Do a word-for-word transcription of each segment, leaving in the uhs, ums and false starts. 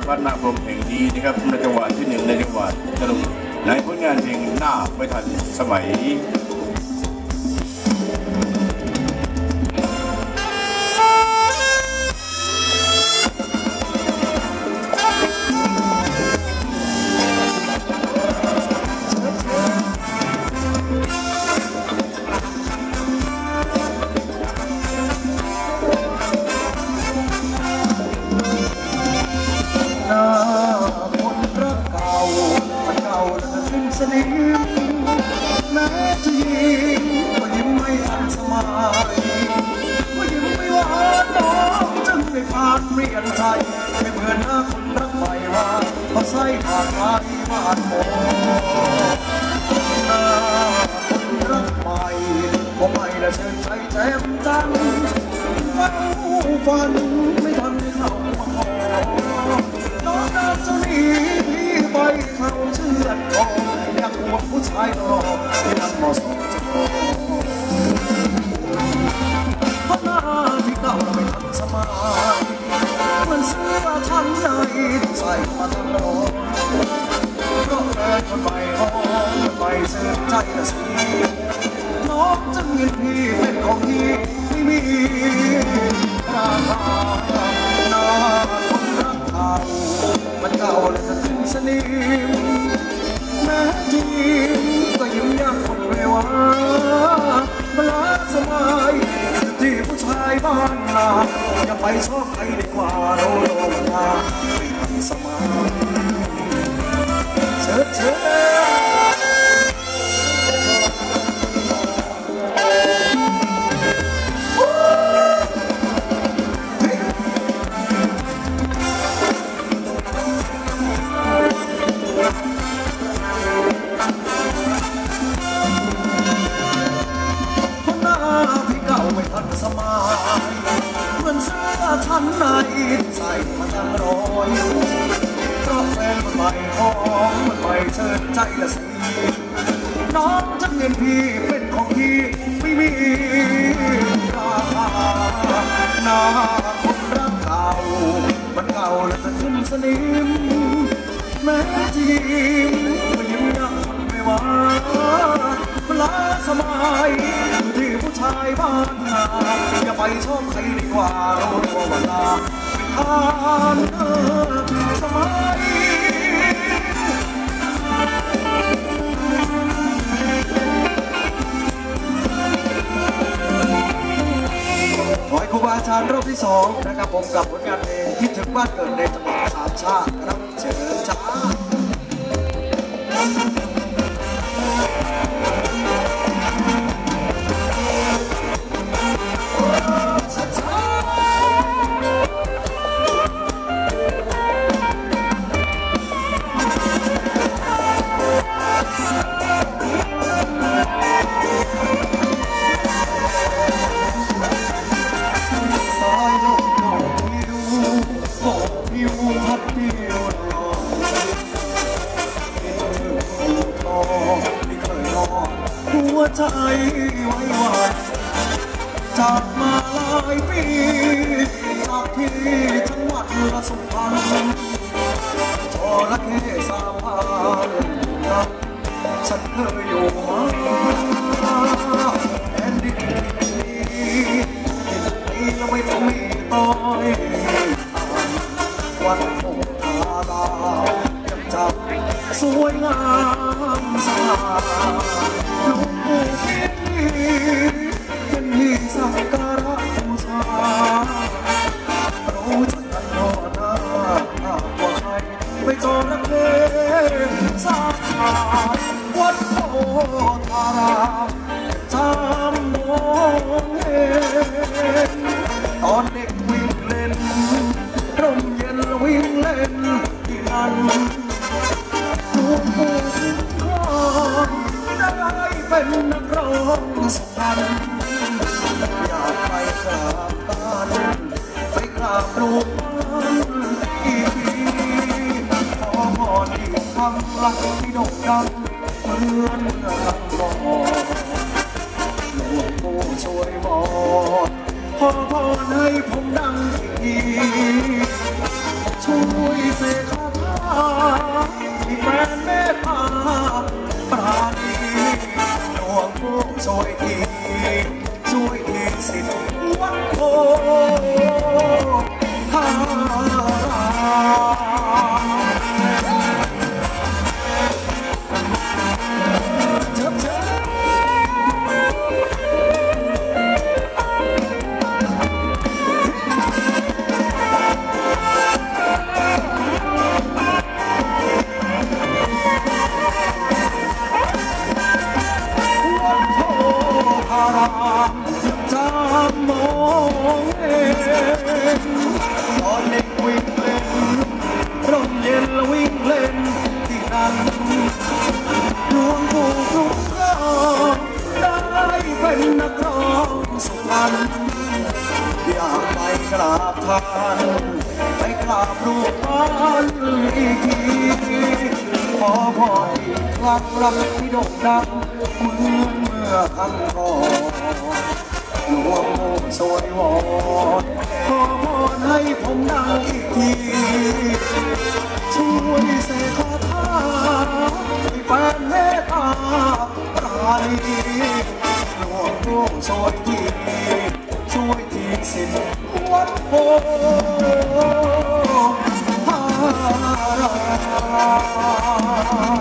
วัดนาพรมแห่งนี้นะครับในจังหวัดที่หนึ่งในจังหวัดตรังในผลงานเพลงหน้าไม่ทันสมัยสนิมแม้จะยิ้มก็ยิ้มไม่ทันสมัยก็ยิ้มไม่หวานน้องจึงได้ผ่านเปลี่ยนใจให้เหมือนหน้าคนรักใหม่ว่าเขาใส่ผ่านไปผ่านหมดหน้าคนรักใหม่ก็ไม่ละเชิญใจแจ่มจันฝันฝันไม่ทันได้เข้ามาขอน้องน่าจะหนีพี่ไปเขาเชื่อดคออยากควงผู้ชายรอที่นั่นเหมาะสมจะพอเพราะหน้าที่เก่าไม่ทันสมัยเหมือนเสื้อชั้นในที่ใส่มาตลอดเพราะแฟนคนใหม่หอมคนใหม่เสื่อใจละสิน้องจึงเห็นพี่เป็นของที่ไม่มีราคาหน้าคนรักเก่ามันเก่าและจะถึงสนิมแม้จะยิ้มก็ยิ้มยากคนเรวาเวลาสมัยที่ผู้ชายบ้านนาอย่าไปชอบใครดีกว่าเราโลกนาไม่ทันสมัยเชิดเชิดสมัยเหมือนเสื้อชั้นในใส่มาตั้งร้อยเพราะแฟนคนใหม่ของมันใหม่เชิญใจละสิน้องจะเงินพี่เป็นของพี่ไม่มีราคาหน้าคนรักเก่ามันเก่าและจะขึ้นสนิมแม้จะยิ้มก็ยิ้มยังไม่ว่าเวลาสมัยที่ผู้ชายบ้านนาอย่าไปชอบใครดีกว่าเราตัวเวลาผ่านสมัยขอให้ครูบาอาจารย์รอบที่สองนะครับผมกับผลงานเพลงคิดถึงบ้านเกิดในจังหวัดสามชาติครับเชิญจ้าใจไว้วันจากมาหลายปีจากที่จังหวัดละสุพรรณจระเข้สามพันฉันเคยอยู่มาแผ่นดินนี้ที่ยังไม่ต้องมีต้อยวันคงทาดาวยังจำสวยงามสง่าลูกผู้คิดเป็นที่สักการะบูชารู้จักกันหน้าหน้าว่าใครไม่จระเข้สาขาวัดโพธารามจำมองเห็นตอนเด็กวิ่งเล่นร่มเย็นวิ่งเล่นที่นั่นลูกผู้ครองได้เป็นนักร้องสุพรรณอยากไปกราบบ้านไปกราบลูกบ้านอีกทีขอพรที่คำรักที่โด่งดังเหมือนรักรอหลวงปู่ช่วยบอกขอพรให้ผมดังอีกทีโชช่วยเสกคาถาให้แฟนเมตตาปราณีหลวงปู่ช่วยทีช่วยทีสิทธิ์วัดโพธารามจำมองเองตอนเด็กวิ่งเล่นร่มเย็นแล้ววิ่งเล่นที่นั่นหลวงปู่คุ้มครองได้เป็นนักร้องสุพรรณอยากไปกราบท่านไปกราบรูปปั้นอีกทีขอพรอีกครั้งรักที่โด่งดังเหมือนเมื่อครั้งก่อนหลวงปู่สวยวอนขอพรให้ผมดังอีกทีช่วยเสกคาถาให้แฟนเมตตาปราณีหลวงปู่สวยทีช่วยทีสิทธิ์วัดโพธาราม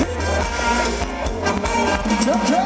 เชิญเชิญ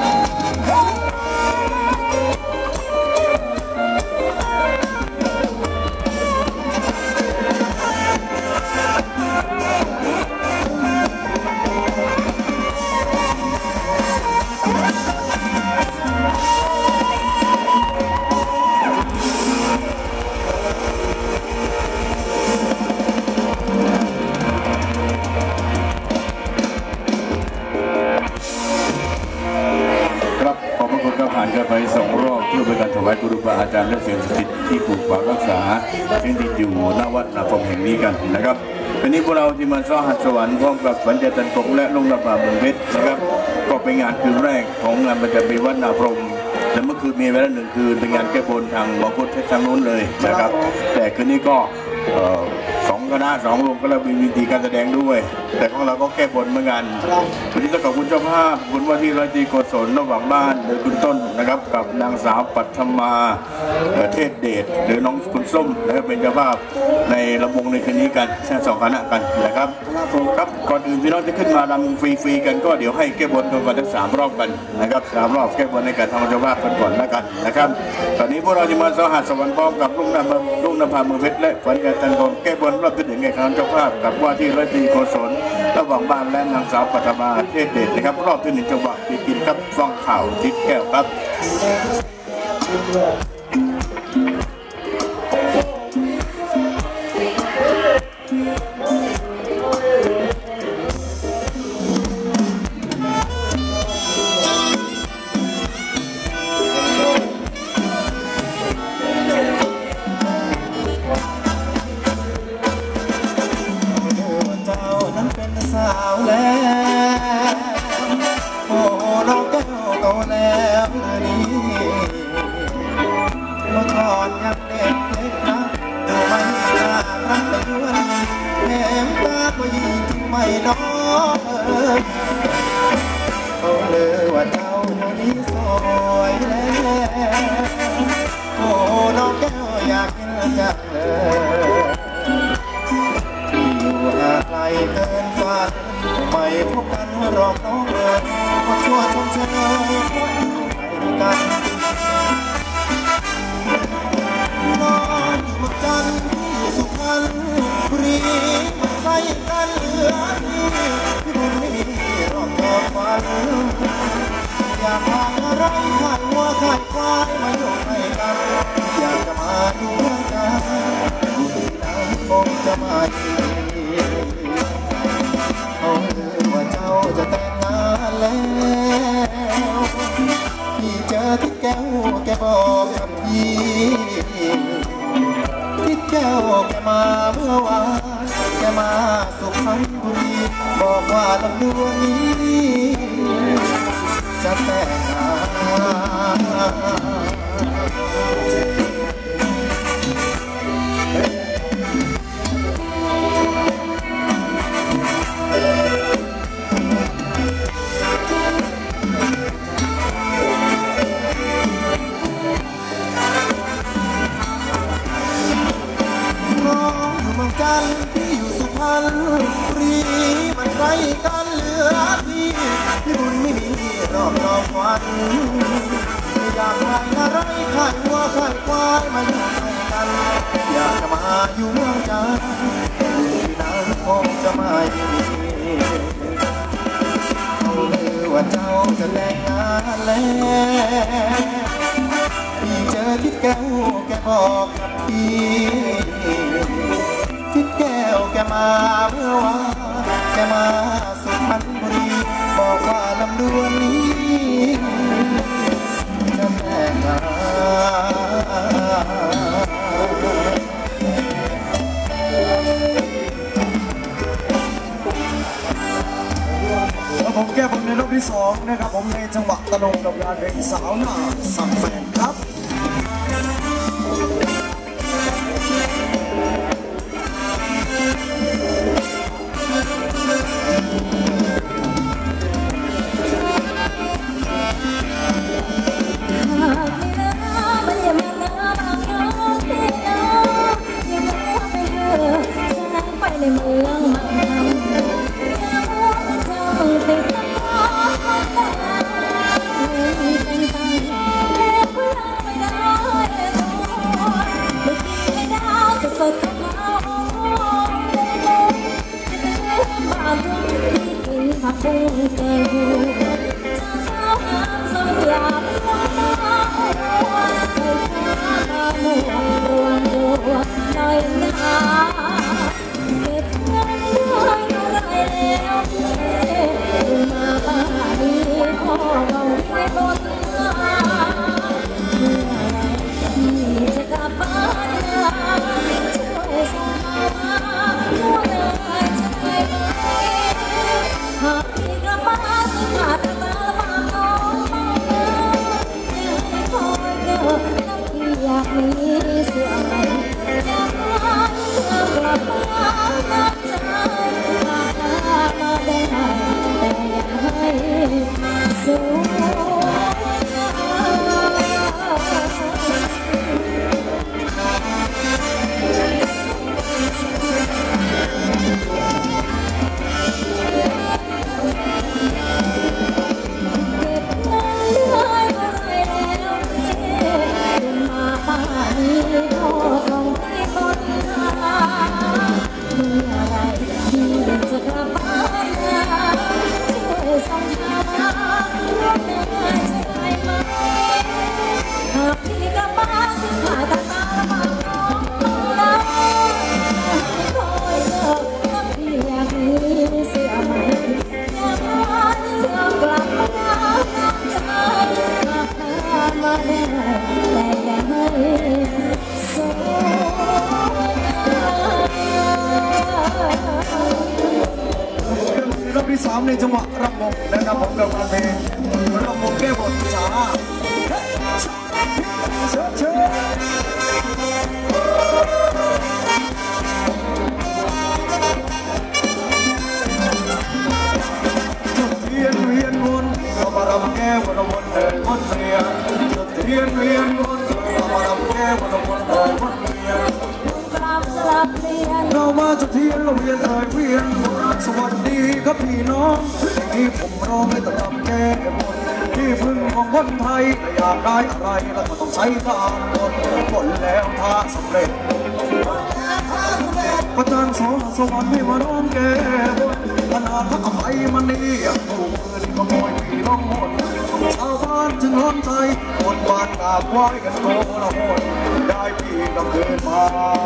กันไปสองรอบเพื่อเป็นการถวายครูบาอาจารย์และเสียงศักดิ์สิทธิ์ที่ปกปักรักษาซึ่งติดอยู่ณวัดนาพรมแห่งนี้กันนะครับวันนี้พวกเราที่มาซ้อหัดสวรรค์พร้อมกับฝันเจตันตกและลงระบาดเมืองเพชรนะครับก็เป็นงานคืนแรกของงานประจำปีวัดนาพรมแต่เมื่อคืนมีเวลาหนึ่งคืนเป็นงานแก้บนทางวัดพุทธทางนู้นเลยนะครับแต่คืนนี้ก็สองคณะสองวงก็เรามีวิธีการแสดงด้วยแต่ของเราก็แก้บนเหมือนกันวันนี้ต้องขอบคุณเจ้าภาพคุณว่าที่ร้อยตรีโกศลระหว่างบ้านโดยคุณต้นนะครับกับนางสาวปัทมาเทศเดชหรือน้องคุณส้มนะครับเป็นเจ้าภาพในลำวงในคืนนี้กันแค่สองคณะกันนะครับครับก่อนอื่นพี่น้องจะขึ้นมารำฟรีๆกันก็เดี๋ยวให้แก้บนกันก่อนทั้งสามรอบกันนะครับสามรอบแก้บนในการทำเจ้าภาพกันก่อนแล้วกันนะครับตอนนี้พวกเราจะมาสหัสสวรรค์พร้อมกับลุงนภาลุงนภาเมืองเพชรและฝันการจันทร์แก้บนรอบที่หนึ่งในคณะเจ้าภาพกับว่าที่ร้อยตรีโกศลระหว่างบ้านและนางสาวปัทมาเทศเดชนะครับรอบที่หนึ่งจังหวะปีกินครับฟังข่าวทิศแก้วครับสาวแล้วโอ้น้องแก้วโตแล้วนี่เมื่อก่อนยังเด็กเล็กนะดูไม่น่ารักแต่ยวนแถมตาก็ยิ่งจริงไม่น้องเอ๋ยเขาเลยว่าเจ้าเดี๋ยวนี้สวยแล้วโอ้น้องแก้วอยากกินจังเลยห่างไกลเกินฝันไม่พบกันรอบน้องเอ๋ยมาช่วยชมเชยไปด้วยกันนอนเมืองจันทร์สุพรรณบุรีใกล้กันเหลือที่พี่บุญไม่มีรอบจอดฝันอยากทานอะไรขายวัวขายควายมาอยู่ให้กันอยากจะมาดูเรื่องกันดูดีนั้นคงจะมาดีเขาลือว่าเจ้าจะแต่งงานแล้วพี่เจอที่แก้วแกบอกกับพี่ที่แก้วแกมาเมื่อวานแกมาสุพรรณบุรีบอกว่าลำดวนนี้จะแต่งงานฝันอยากขายอะไรขายวัวขายควายมาอยู่ด้วยกันอยากจะมาอยู่เมืองจันทร์ที่นั้นคงจะไม่เขาลือว่าเจ้าจะแต่งงานแล้วพี่เจอทิดแก้วแกบอกกับพี่ทิดแก้วแกมาเมื่อวานแกมาสุพรรณบุรีบอกว่าลำดวนนี้จะแต่งงานแล้วผมแก้ผมในรอบที่สองนะครับผมในจังหวะตะลงกับงานเพลงสาวหน้าสังแฟนครับในเมืองมันทำอย่ามัวแต่จ้องติดตามแต่ไม่เป็นใจแล้วก็ยังไม่ได้ตัวไม่กินไม่ดาวสดสดของเขาเลยจะเป็นบ้านทุ่งที่กินผักบุ้งแกงหูจะสาวงามสวยอยากว่าไปข้ามาหมู่รวมตัวหน่อยนะเก็บเงินได้เท่าไรแล้วมาป่าดีพ่อเราไม่บนมาเมื่อไรที่จะกลับบ้านนาช่วยส่งมาหัวใจจะไปไหมหากพี่กลับมาสุดขาดตาฝากน้องมาอยากให้คอยเจอแล้วพี่อยากมีเสื้อใหม่อยากให้เธอกลับมาน้ำใจมามาได้แต่อย่าให้สูญรอบที่สามในจังหวะรำวงนะครับผมกับการเพลงรำวงแก้บทสาวเชิญเชิญจุดเทียนเวียนวนเรามารำแก้บทวนเดินวนเรียนจุดเทียนเวียนวนเรามารำแก้บทวนเดินวนเรียนเรามาจุดเทียนเราเวียนเอ่ยเวียนสวัสดีครับพี่น้องที่ผมร้องให้ตะลำแก้บนที่พึ่งของคนไทยอยากได้อะไรเราก็ต้องใช้การบนผลแล้วถ้าสำเร็จพระจันทร์สองสวรรค์ให้มาร้องแก้บนขนาดพระอภัยมันนี่ยังถูกปืนขโมยพี่น้องหมดชาวบ้านจึงร้อนใจบนบานกราบไหว้กันโตละหดได้พี่กำเกินมา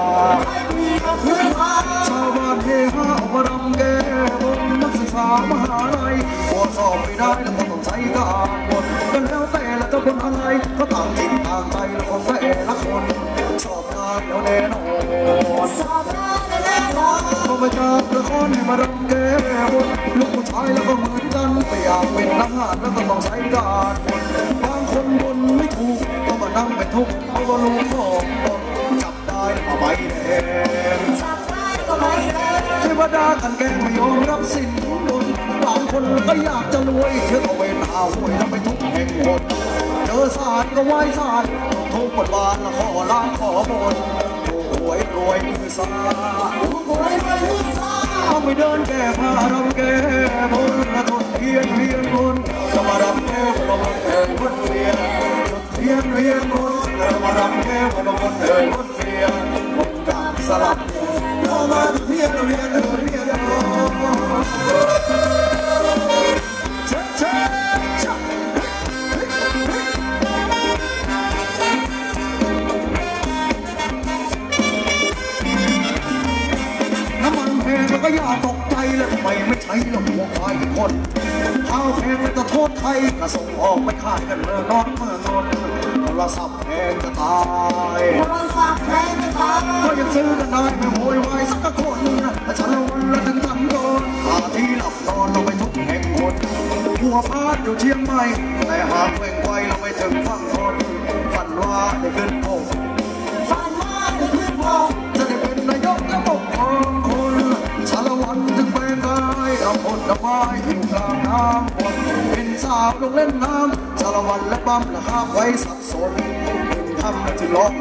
ชาวบ้านเฮฮาออกมารำแก้บนนักศึกษามหาลัยหัวสอบไม่ได้แล้วก็ต้องใช้การบนกันแล้วแต่ละจะบนอะไรก็ต่างจิตต่างใจแล้วก็แต่ละคนสอบงานแล้วแน่นอนสอบงานแล้วแน่นอนก็มาจากละครให้มารำแก้บนลูกผู้ชายแล้วก็เหมือนกันไปอยากเป็นทหารแล้วก็ต้องใช้การบนบางคนบนไม่ถูกก็มานั่งเป็นทุกข์เพราะว่าลูกของตนจับได้มาใบแดงจับได้ก็ใบแดงเทวดากันแกล้งไม่ยอมรับสินบนบางคนก็อยากจะรวยเชื่อเอาเวรหาหวยแล้วไปทุกแห่งหนเจอศาสตร์ก็ไหว้ศาสตร์ทุกบทบาทละขอล้างขอบนถูกหวยรวยมือสาถูกหวยรวยมือสาเอาไปเดินแก้ผ้ารำแก้บนละทนเทียนเทียนบนเรามารำแก้วเราวนเดินวนเวียนจุดเทียนเวียนวนเรามารำแก้วเราวนเดินวนเวียนวนกับสลับเรามาจุดเทียนเวียนเดินเวียนเช็ดเช็ดแล้วก็อย่าตกใจเลยทำไมไม่ใช่ละหัวควายคนข้าวแพงจะโทษใครก็ส่งออกไปขายกันเมื่อนอนเมื่อนอนโทรศัพท์แพงจะตายโทรศัพท์แพงจะตายก็ยังซื้อกันได้ไม่โวยวายสักคนแต่ฉันละวันละถึงทำโดนหาที่หลับนอนเราไปทุกแห่งหนหัวพาดอยู่เชียงใหม่แต่หากเว่งไวเราไปถึงฝั่งทนฝันว่าได้ขึ้นโป่งฝันว่าได้ขึ้นโป่งจะได้เป็นนายกและปกครองคนสารวัตรจึงเป็นได้เอาผลไม้อยู่กลางน้ำวนเป็นสาวลงเล่นน้ำสารวัตรและปั๊มและห้ามไว้สับสนเป็นทำจึงร้อง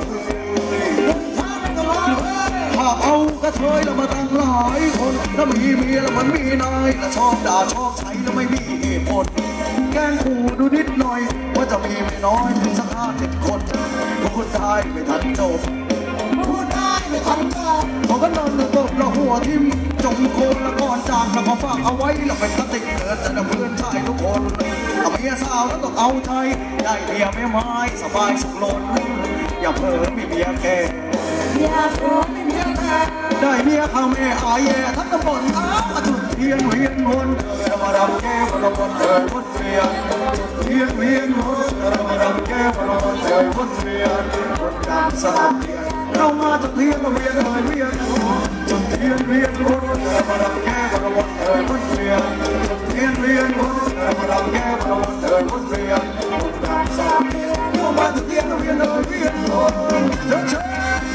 ถ้าเอากระเทยแล้วมาตั้งหลายคนแล้วมีเมียแล้วมันมีนายและชอบด่าชอบใช้แล้วไม่มีเหตุผลแกล้งขู่ดูนิดหน่อยว่าจะมีไม่น้อยถึงสักห้าเจ็ดคนพูดได้ไม่ทันจบพูดได้ไม่ทันจบเขาก็นอนตบแล้วหัวทิ่มจมโคลนแล้วก่อนจากแล้วก็ฝากเอาไว้แล้วเป็นกติกเกิดแต่เพื่อนชายทุกคนเอาเมียสาวแล้วต้องเอาใจได้เมียไม่ไม้สบายสุขล้นอย่าเผลอมีเมียแก่อย่าเผลอมีเมียแก่ได้เมียข้าแม่อายแย่ทั้งตำบลอ้าวจุดเทียนเวียนวนเรามารำแก้วเราวนเดินวนเวียนจุดเทียนเวียนวนเรามารำแก้วเราวนเดินวนเวียนวนกันสลับเวียนเรามาจุดเทียนเราเวียนเลยเวียนจุดเทียนเวียนวนเรามารำแก้วเราวนเดินวนเวียนจุดเทียนเวียนวนเรามารำแก้วเราวนเดินวนเวียนวนกันสลับเวียนเรามาจุดเทียนเราเวียนเลยเวียนเชิญเชิญ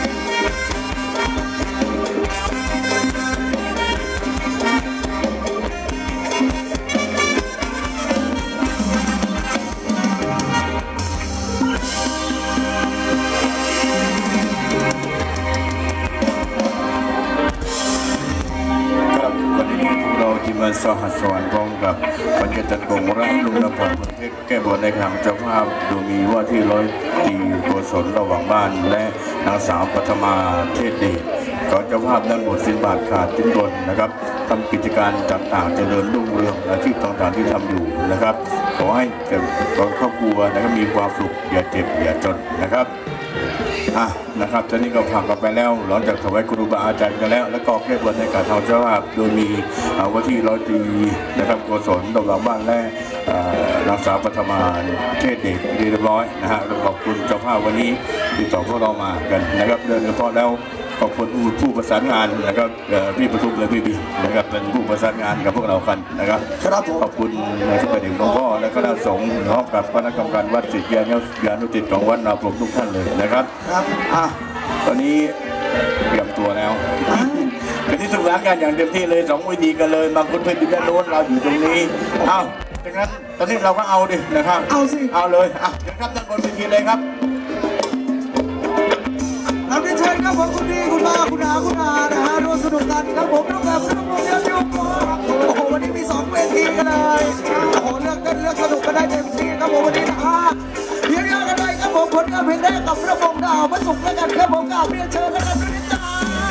มันสหัสสวรรค์พร้อมกับปัญญาจันทร์กงรักลุงนภพประเทศแก้บนในครั้งเจ้าภาพดูมีว่าที่ร้อยตีโกศลระหว่างบ้านและนางสาวปฐมาเทศเดชขอเจ้าภาพนั้นหมดสินบาทขาดจิ้นบนนะครับทำกิจการต่างๆเจริญรุ่งเรืองอาชีพต่างๆที่ทำอยู่นะครับขอให้เกิดครอบครัวนะครับมีความสุขอย่าเจ็บอย่าจนนะครับอ่ะนะครับตอนนี้ก็ผ่านกันไปแล้วหลังจากถวายครูบาอาจารย์กันแล้วแล้วก็แก้บนในการทำเจ้าภาพโดยมีว่าที่ร้อยตรีนะครับโกศลดอกบ้านและนางสาวปฐมาเทศเดชเรียบร้อยนะฮะขอบคุณเจ้าภาพวันนี้ติดต่อพวกเรามากันนะครับเดินเฉพาะแล้วขอบคุณผู้ประสานงานนะครับพี่ประทุมและพี่บีนะครับเป็นผู้ประสานงานกับพวกเรากันนะครับขอบคุณในทุกประเด็นหลวงพ่อและคณะสงฆ์พร้อมกับคณะกรรมการวัดศิษยานุศิษย์ของวัดนาพรมทุกท่านเลยนะครับอ่ะตอนนี้เตรียมตัวแล้วเป็นที่สุดแล้วกันอย่างเต็มที่เลยสองวิธีกันเลยบางคนเป็นอยู่ด้านโน้นเราอยู่ตรงนี้เอ้าดังนั้นตอนนี้เราก็เอาดินะครับเอาสิเอาเลยอ่ะเดี๋ยวครับด้านบนเวทีเลยครับเราได้เชิญครับผมคุณดีคุณมาคุณอาคุณอานะฮะร่วมสนุกกันครับผมร่วมกับสนุกเดียวยุ่งโอ้โหวันนี้มีสองเวทีกันเลยโอ้โหเลือกกันเลือกสนุกกันได้เต็มที่ครับผมวันนี้นะฮะเรียนยากกันไปครับผมผลงานเพลงแรกกับระบบดาวพระศุกร์แล้วกันครับผมกล่าวเรียนเชิญแล้วกันด้วยจ้า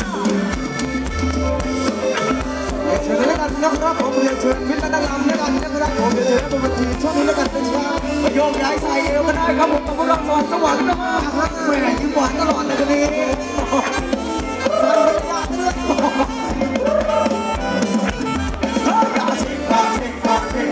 เรียนเชิญแล้วกันนะครับผมเรียนเชิญพิจารณาลำแล้วกันนะครับผมเรียนเชิญบนเวทีช่วงนี้แล้วกันเป็นชาประโยคย้ายใส่เอวก็ได้ครับผมกับพวกเราสอนสวรรค์นะฮะไม่ไหนยิ้มหวานตลอดเลยคนนี้สอนไม่ยากเลยเฮ้ยอย่าชิงอย่าชิงอย่าชิง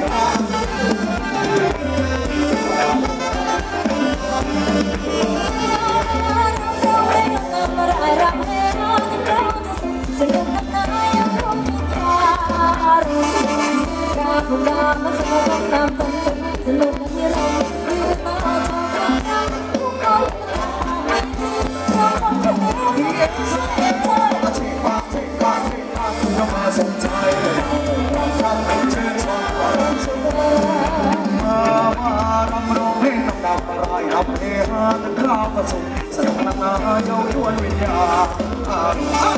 คุณดาวมาสนุกน้ำตกสนุกที่เราคือมาทำกันทุกคนเราต้องทำที่เอ็กซ์เอ็กซ์มาเช็คมาเช็คมาเช็คมาคุณก็มาสนใจทำเป็นเชิญชมมามารำร้องเพลงนำดาวอะไรรำเพลงฮาตั้งคราวประสบสนุกนานาโยนชวนวิญญาณ